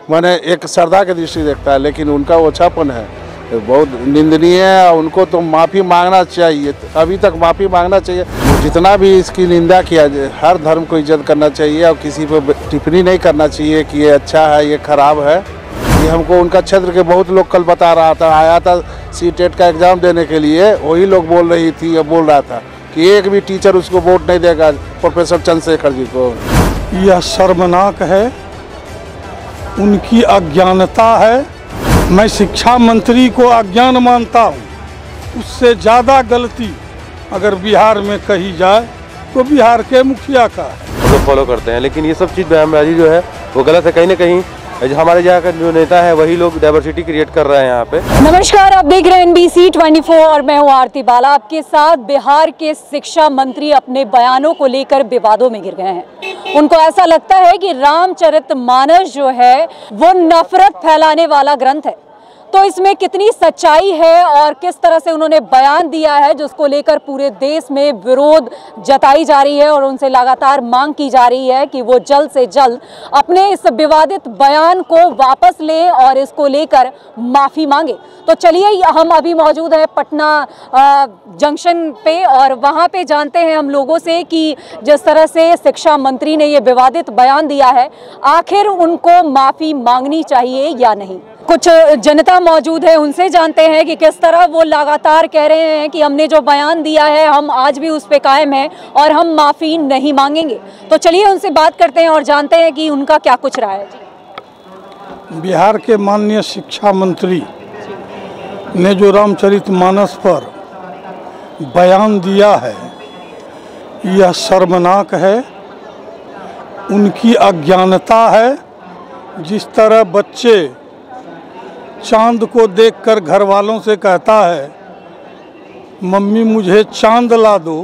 माने एक श्रद्धा की दृष्टि देखता है, लेकिन उनका ओछापन है बहुत निंदनीय है। उनको तो माफ़ी मांगना चाहिए, अभी तक माफ़ी मांगना चाहिए। जितना भी इसकी निंदा किया जाए, हर धर्म को इज्जत करना चाहिए और किसी पर टिप्पणी नहीं करना चाहिए कि ये अच्छा है ये खराब है। ये हमको उनका क्षेत्र के बहुत लोग कल बता रहा था, आया था सीटेट का एग्ज़ाम देने के लिए, वही लोग बोल रही थी या बोल रहा था कि एक भी टीचर उसको वोट नहीं देगा प्रोफेसर चंद्रशेखर जी को। यह शर्मनाक है, उनकी अज्ञानता है। मैं शिक्षा मंत्री को अज्ञान मानता हूँ। उससे ज़्यादा गलती अगर बिहार में कही जाए तो बिहार के मुखिया का है। हम लोग फॉलो करते हैं, लेकिन ये सब चीज़ बयानबाजी जो है वो गलत है। कहीं ना कहीं हमारे यहाँ का जो नेता है वही लोग डाइवर्सिटी क्रिएट कर रहे हैं यहाँ पे। नमस्कार, आप देख रहे हैं NBC 24 और मैं हूँ आरती बाला आपके साथ। बिहार के शिक्षा मंत्री अपने बयानों को लेकर विवादों में गिर गए हैं। उनको ऐसा लगता है कि रामचरितमानस जो है वो नफरत फैलाने वाला ग्रंथ है, तो इसमें कितनी सच्चाई है और किस तरह से उन्होंने बयान दिया है जिसको लेकर पूरे देश में विरोध जताई जा रही है और उनसे लगातार मांग की जा रही है कि वो जल्द से जल्द अपने इस विवादित बयान को वापस लें और इसको लेकर माफ़ी मांगे। तो चलिए, हम अभी मौजूद हैं पटना जंक्शन पे और वहाँ पे जानते हैं हम लोगों से कि जिस तरह से शिक्षा मंत्री ने ये विवादित बयान दिया है, आखिर उनको माफ़ी मांगनी चाहिए या नहीं। कुछ जनता मौजूद है, उनसे जानते हैं कि किस तरह वो लगातार कह रहे हैं कि हमने जो बयान दिया है हम आज भी उस पे कायम हैं और हम माफ़ी नहीं मांगेंगे। तो चलिए उनसे बात करते हैं और जानते हैं कि उनका क्या कुछ राय है। बिहार के माननीय शिक्षा मंत्री ने जो रामचरितमानस पर बयान दिया है, यह शर्मनाक है, उनकी अज्ञानता है। जिस तरह बच्चे चांद को देखकर घर वालों से कहता है मम्मी मुझे चांद ला दो,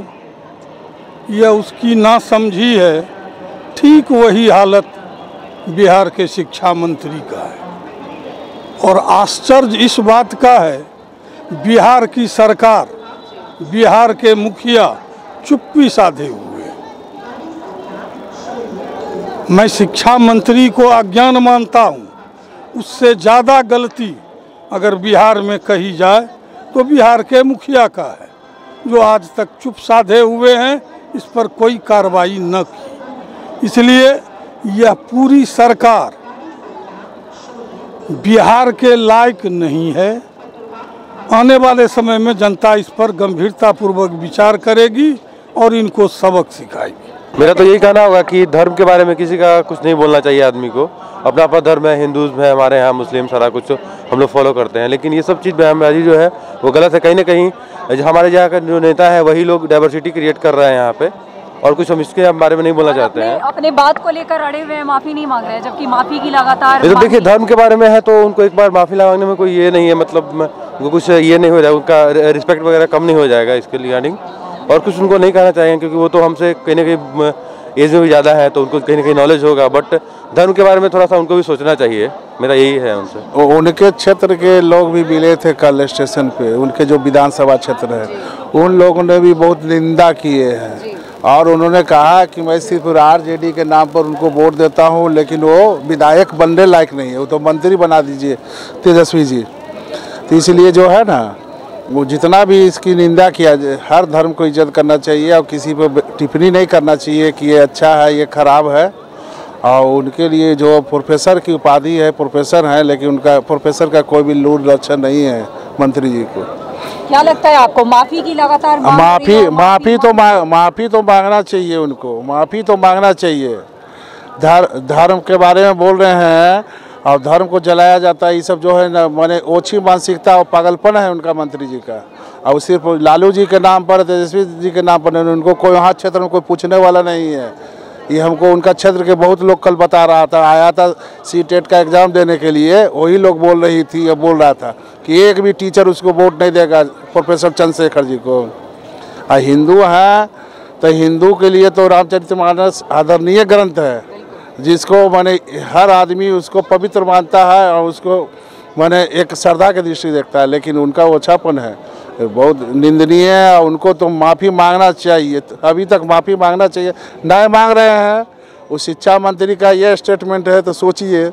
यह उसकी नासमझी है, ठीक वही हालत बिहार के शिक्षा मंत्री का है। और आश्चर्य इस बात का है, बिहार की सरकार, बिहार के मुखिया चुप्पी साधे हुए। मैं शिक्षा मंत्री को अज्ञान मानता हूँ। उससे ज़्यादा गलती अगर बिहार में कही जाए तो बिहार के मुखिया का है, जो आज तक चुप साधे हुए हैं, इस पर कोई कार्रवाई न की। इसलिए यह पूरी सरकार बिहार के लायक नहीं है। आने वाले समय में जनता इस पर गंभीरतापूर्वक विचार करेगी और इनको सबक सिखाएगी। मेरा तो यही कहना होगा कि धर्म के बारे में किसी का कुछ नहीं बोलना चाहिए। आदमी को अपना अपना धर्म है, हिंदू है, हमारे यहाँ मुस्लिम, सारा कुछ हम लोग फॉलो करते हैं, लेकिन ये सब चीज़ बयानबाजी जो है वो गलत है। कहीं ना कहीं हमारे यहाँ का जो नेता है वही लोग डाइवर्सिटी क्रिएट कर रहे हैं यहाँ पे, और कुछ हम इसके बारे में नहीं बोलना चाहते हैं। अपने बात को लेकर अड़े हुए हैं, माफ़ी नहीं मांग रहे हैं, जबकि माफ़ी की लगातार तो देखिए धर्म के बारे में है तो उनको एक बार माफ़ी मांगने में कोई ये नहीं है, मतलब उनको कुछ ये नहीं हो जाएगा, उनका रिस्पेक्ट वगैरह कम नहीं हो जाएगा इसके रिगार्डिंग। और कुछ उनको नहीं कहना चाहिए क्योंकि वो तो हमसे कहीं ना कहीं एज में भी ज़्यादा है, तो उनको कहीं ना कहीं नॉलेज होगा, बट धर्म के बारे में थोड़ा सा उनको भी सोचना चाहिए। मेरा यही है उनसे। उनके क्षेत्र के लोग भी मिले थे कल स्टेशन पे, उनके जो विधानसभा क्षेत्र है उन लोगों ने भी बहुत निंदा किए हैं और उन्होंने कहा कि मैं सिर्फ RJD के नाम पर उनको वोट देता हूँ, लेकिन वो विधायक बनने लायक नहीं है, वो तो मंत्री बना दीजिए तेजस्वी जी। तो इसलिए जो है ना, वो जितना भी इसकी निंदा किया जाए, हर धर्म को इज्जत करना चाहिए और किसी पर टिप्पणी नहीं करना चाहिए कि ये अच्छा है ये खराब है। और उनके लिए जो प्रोफेसर की उपाधि है, प्रोफेसर हैं, लेकिन उनका प्रोफेसर का कोई भी लूट लक्षण नहीं है मंत्री जी को। क्या लगता है आपको, माफ़ी की लगातार माफ़ी तो मांगना चाहिए, उनको माफ़ी तो मांगना चाहिए। धर्म के बारे में बोल रहे हैं और धर्म को जलाया जाता है, ये सब जो है ना, माने ओछी मानसिकता और पागलपन है उनका मंत्री जी का। और सिर्फ लालू जी के नाम पर, तेजस्वी जी के नाम पर, उनको कोई वहाँ क्षेत्र में कोई पूछने वाला नहीं है। ये हमको उनका क्षेत्र के बहुत लोग कल बता रहा था, आया था सीटेट का एग्ज़ाम देने के लिए, वही लोग बोल रही थी या बोल रहा था कि एक भी टीचर उसको वोट नहीं देगा प्रोफेसर चंद्रशेखर जी को। और हिंदू हैं तो हिंदू के लिए तो रामचरितमानस आदरणीय ग्रंथ है, जिसको माने हर आदमी उसको पवित्र मानता है और उसको माने एक श्रद्धा की दृष्टि देखता है, लेकिन उनका ओछापन है बहुत निंदनीय है। उनको तो माफ़ी मांगना चाहिए, अभी तक माफ़ी मांगना चाहिए, नहीं मांग रहे हैं। वो शिक्षा मंत्री का ये स्टेटमेंट है तो सोचिए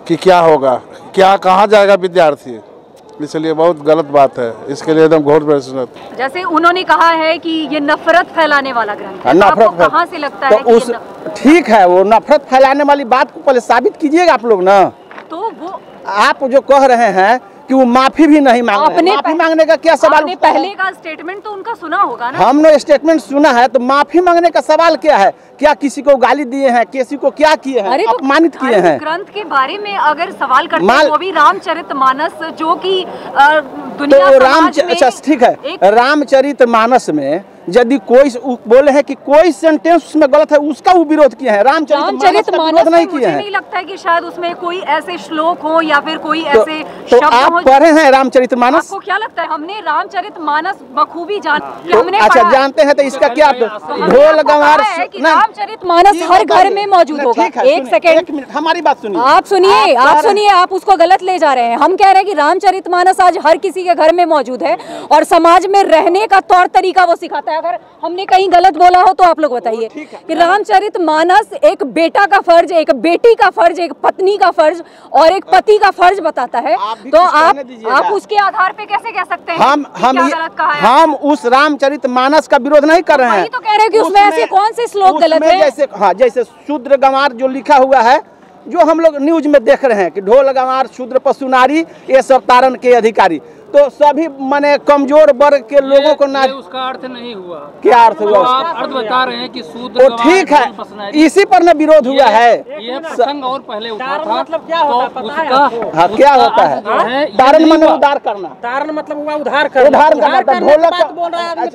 कि क्या होगा, क्या कहाँ जाएगा विद्यार्थी। इसलिए बहुत गलत बात है, इसके लिए एकदम घोर प्रश्न। जैसे उन्होंने कहा है कि ये नफरत फैलाने वाला ग्रंथ है, नफरत आपको कहाँ से लगता तो है कि उस ठीक है, वो नफरत फैलाने वाली बात को पहले साबित कीजिएगा आप लोग ना। तो वो आप जो कह रहे हैं कि वो माफी भी नहीं मांग रहे हैं, माफी मांगने का क्या सवाल? आपने पहले का स्टेटमेंट तो उनका सुना होगा ना। हमने स्टेटमेंट सुना है, तो माफी मांगने का सवाल क्या है? क्या किसी को गाली दिए हैं, किसी को क्या किए हैं, अपमानित किए हैं? ग्रंथ के बारे में अगर सवाल करते हैं वो भी रामचरितमानस, जो कि दुनिया तो समाज में ठीक है, रामचरितमानस में यदि कोई बोले हैं कि कोई सेंटेंस उसमें गलत है, उसका वो विरोध किए हैं। रामचरितमानस नहीं किए हैं। मुझे नहीं लगता है कि शायद उसमें कोई ऐसे श्लोक हो या फिर कोई ऐसे तो शब्द आप हो। पढ़े हैं रामचरितमानस? आपको क्या लगता है? हमने रामचरितमानस बखूबी अच्छा जानते हैं, तो इसका क्या ढोल गंवार रामचरितमानस हर घर में मौजूद होगा। एक सेकंड, हमारी बात सुनिए। आप सुनिए, आप उसको गलत ले जा रहे हैं। हम कह रहे हैं कि रामचरितमानस आज हर किसी के घर में मौजूद है और समाज में रहने का तौर तरीका वो सिखाता है। अगर हमने कहीं गलत बोला हो तो आप लोग बताइए कि रामचरितमानस एक बेटा का फर्ज, एक बेटी का फर्ज, एक पत्नी का फर्ज और एक पति का फर्ज बताता है। तो आप उसके आधार पे कैसे कह सकते हैं हम उस रामचरितमानस का विरोध नहीं कर रहे हैं। तो कह रहे हैं कि उसमें ऐसे कौन से श्लोक गलत है? जैसे शूद्र गंवार जो लिखा हुआ है, जो हम लोग न्यूज में देख रहे हैं कि ढोल गंवार शूद्र पशु नारी ये सब तारण के अधिकारी, तो सभी माने कमजोर वर्ग के लोगों को ना, उसका अर्थ नहीं हुआ। क्या अर्थ हुआ? आप अर्थ बता रहे हैं कि शूद्र, ठीक है, इसी पर न विरोध हुआ है। ये प्रसंग और पहले उठा था। मतलब क्या होता है? हाँ, क्या होता है? तारण माने उद्धार करना। तारण मतलब हुआ उद्धार करना। उद्धार करना। ढोलक बोल रहा है।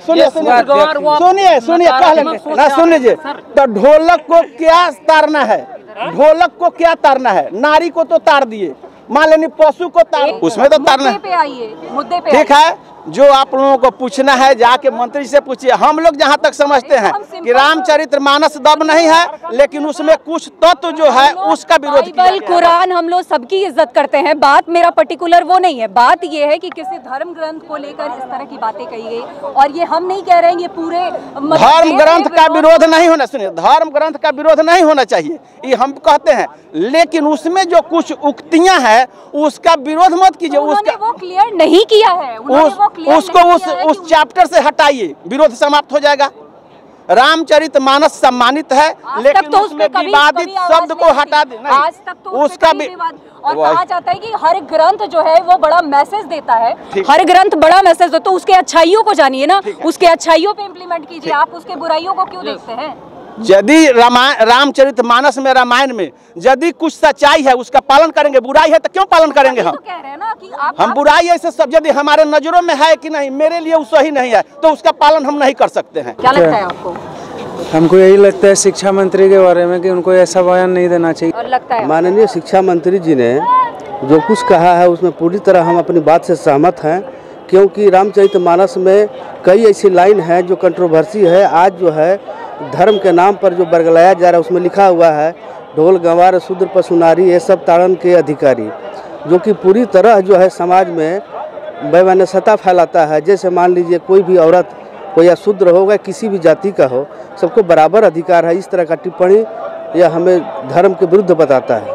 सुनिए सुन लीजिए। तो ढोलक को क्या तारना है? ढोलक को क्या तारना है? नारी को तो तार दिए, मान लेनी पशु को तार, उसमें तो तारना मुद्दे पे ठीक है। जो आप लोगों को पूछना है जाके मंत्री से पूछिए। हम लोग जहाँ तक समझते हैं कि रामचरितमानस दब नहीं है, लेकिन उसमें कुछ तत्व जो है उसका विरोध किया गया है। कुरान हम लोग सबकी इज्जत करते हैं। बात मेरा पर्टिकुलर वो नहीं है। बात ये है कि किसी धर्म ग्रंथ को लेकर इस तरह की बातें कही गई, और ये हम नहीं कह रहे हैं ये पूरे धर्म ग्रंथ का विरोध नहीं होना। सुनिए, धर्म ग्रंथ का विरोध नहीं होना चाहिए, ये हम कहते हैं, लेकिन उसमें जो कुछ उक्तियां हैं उसका विरोध मत कीजिए। उसका वो क्लियर नहीं किया है, उसको उस चैप्टर से हटाइए, विरोध समाप्त हो जाएगा। रामचरितमानस सम्मानित है, लेकिन उसमें विवादित शब्द को हटा देना। आज तक तो उसका भी और कहा जाता है कि हर ग्रंथ जो है वो बड़ा मैसेज देता है। हर ग्रंथ बड़ा मैसेज देता है, तो उसके अच्छाइयों को जानिए ना, उसके अच्छाइयों पे इम्प्लीमेंट कीजिए। आप उसके बुराइयों को क्यों देखते हैं? यदि रामचरितमानस में, रामायण में यदि कुछ सच्चाई है उसका पालन करेंगे, बुराई है तो क्यों पालन करेंगे? हम तो कह रहे हैं ना कि हम बुराई ऐसे सब यदि हमारे नजरों में है कि नहीं, मेरे लिए वो सही नहीं है, तो उसका पालन हम नहीं कर सकते हैं। क्या लगता है आपको? हमको यही लगता है शिक्षा मंत्री के बारे में कि उनको ऐसा बयान नहीं देना चाहिए। और लगता है माननीय शिक्षा मंत्री जी ने जो कुछ कहा है उसमें पूरी तरह हम अपनी बात से सहमत हैं, क्योंकि रामचरितमानस में कई ऐसी लाइन है जो कंट्रोवर्सी है। आज जो है धर्म के नाम पर जो बरगलाया जा रहा है, उसमें लिखा हुआ है ढोल गंवार शूद्र पशु नारी ये सब ताड़न के अधिकारी, जो कि पूरी तरह जो है समाज में वैमनस्यता फैलाता है। जैसे मान लीजिए कोई भी औरत कोई या शूद्र होगा, किसी भी जाति का हो, सबको बराबर अधिकार है। इस तरह का टिप्पणी यह हमें धर्म के विरुद्ध बताता है।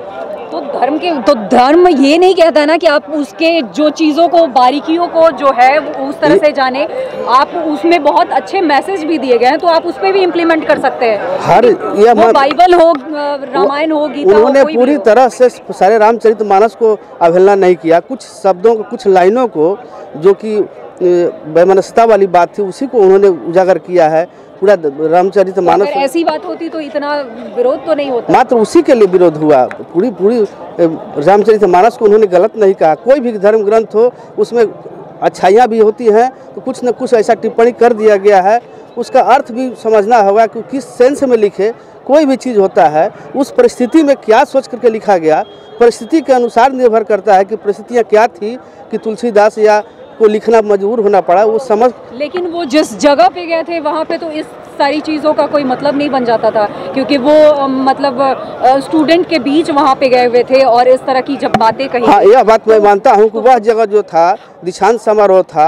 तो धर्म ये नहीं कहता ना कि आप उसके जो चीज़ों को, बारीकियों को जो है उस तरह से जाने। आप उसमें बहुत अच्छे मैसेज भी दिए गए हैं, तो आप उस पर भी इम्प्लीमेंट कर सकते हैं। हर वो बाइबल हो, रामायण हो, गीता, उन्होंने पूरी तरह से सारे रामचरितमानस को अवहेलना नहीं किया। कुछ शब्दों को, कुछ लाइनों को जो कि वैमनस्यता वाली बात थी, उसी को उन्होंने उजागर किया है। पूरा रामचरितमानस, अगर ऐसी बात होती तो इतना विरोध तो नहीं होता। मात्र उसी के लिए विरोध हुआ। पूरी रामचरितमानस को उन्होंने गलत नहीं कहा। कोई भी धर्म ग्रंथ हो उसमें अच्छाइयाँ भी होती हैं, तो कुछ न कुछ ऐसा टिप्पणी कर दिया गया है, उसका अर्थ भी समझना होगा कि किस सेंस में लिखे। कोई भी चीज़ होता है उस परिस्थिति में क्या सोच करके लिखा गया, परिस्थिति के अनुसार निर्भर करता है कि परिस्थितियाँ क्या थी कि तुलसीदास या को लिखना मजबूर होना पड़ा, वो समझ। लेकिन वो जिस जगह पे गए थे वहाँ पे तो इस सारी चीज़ों का कोई मतलब नहीं बन जाता था, क्योंकि वो मतलब स्टूडेंट के बीच वहाँ पे गए हुए थे और इस तरह की जब बातें कही। हाँ, यह बात मैं मानता हूँ कि वह जगह जो था दीक्षांत समारोह था,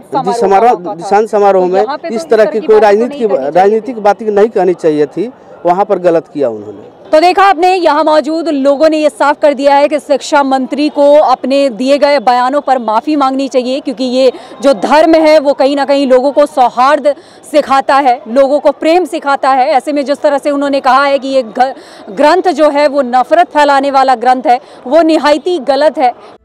दीक्षांत समारोह में इस तरह की कोई राजनीतिक बातें नहीं कहनी चाहिए थी, वहाँ पर गलत किया उन्होंने। तो देखा आपने, यहाँ मौजूद लोगों ने ये साफ कर दिया है कि शिक्षा मंत्री को अपने दिए गए बयानों पर माफ़ी मांगनी चाहिए, क्योंकि ये जो धर्म है वो कहीं ना कहीं लोगों को सौहार्द सिखाता है, लोगों को प्रेम सिखाता है। ऐसे में जिस तरह से उन्होंने कहा है कि ये ग्रंथ जो है वो नफरत फैलाने वाला ग्रंथ है, वो निहायती गलत है।